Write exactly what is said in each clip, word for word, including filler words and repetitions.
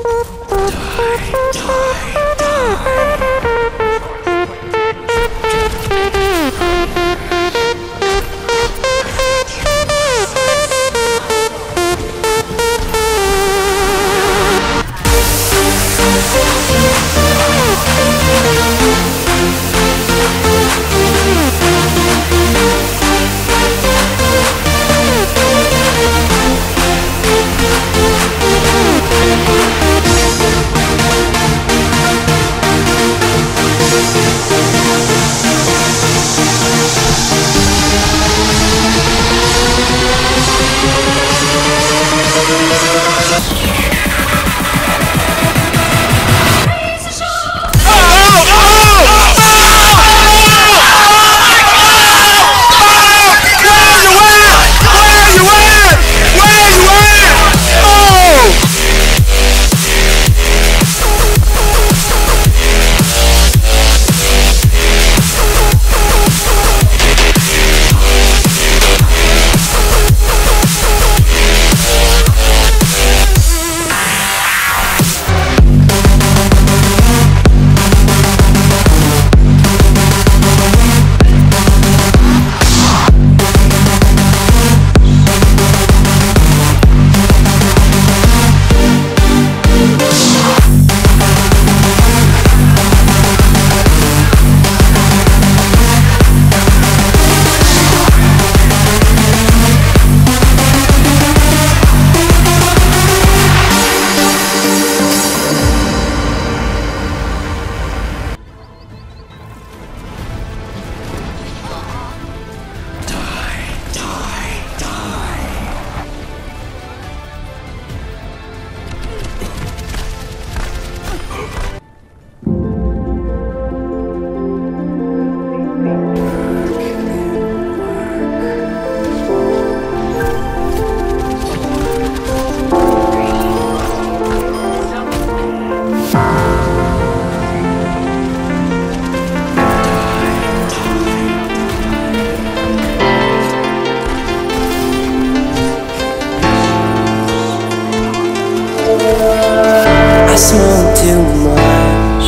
I smoke too much,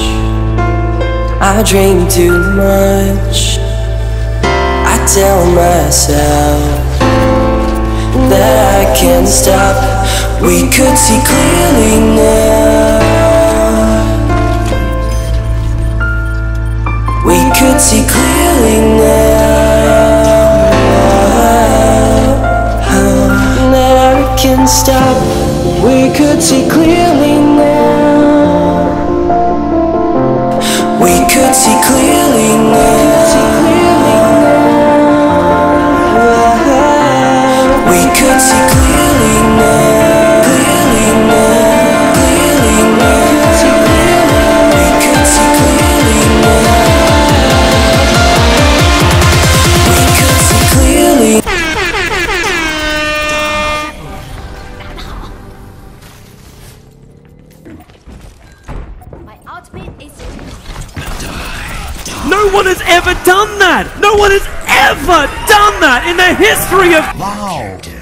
I drink too much. I tell myself that I can't stop. We could see clearly now. We could see clearly now. That I can't stop. We could see clearly now. We could see clearly now. We could see clearly now. Clearly now. Clearly now. We could see clearly now. We could see clearly. No one has ever done that! No one has ever done that in the history of— Wow!